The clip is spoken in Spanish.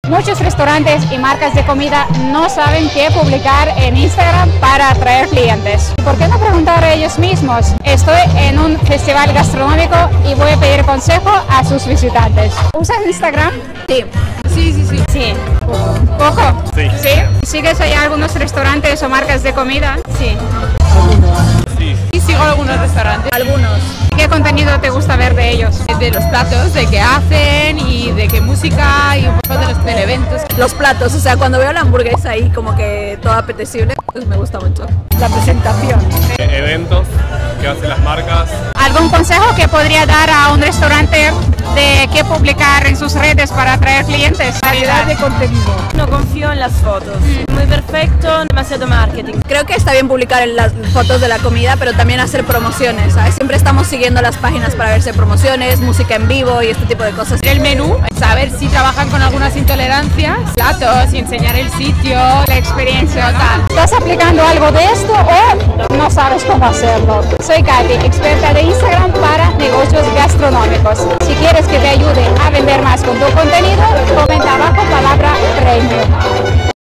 Muchos restaurantes y marcas de comida no saben qué publicar en Instagram para atraer clientes. ¿Por qué no preguntar a ellos mismos? Estoy en un festival gastronómico y voy a pedir consejo a sus visitantes. ¿Usas Instagram? Sí. Sí. ¿Poco? Sí. ¿Sí? ¿Sigues ahí algunos restaurantes o marcas de comida? Sí. Sí. Y sigo algunos restaurantes. Algunos. ¿Qué contenido te gusta ver de ellos? De los platos, de qué hacen y de qué música y un poco de los eventos. Los platos, o sea, cuando veo la hamburguesa ahí como que todo apetecible, pues me gusta mucho. La presentación. Eventos que hacen las marcas. ¿Algún consejo que podría dar a un restaurante de qué publicar en sus redes para atraer clientes? Variedad de contenido. No confío en las fotos. Muy perfecto, demasiado marketing. Creo que está bien publicar en las fotos de la comida, pero también hacer promociones, ¿sabes? Siempre estamos siguiendo las páginas para verse promociones, música en vivo y este tipo de cosas. El menú, saber si trabajan con algunas intolerancias, platos y enseñar el sitio, La experiencia, ¿no? ¿Estás aplicando algo de esto o no sabes cómo hacerlo? Soy Katy, experta de Instagram para negocios gastronómicos. Si quieres que te ayude a